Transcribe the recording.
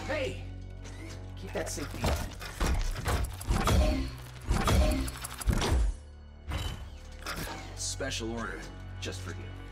Hey! Keep that safety on. Special order, just for you.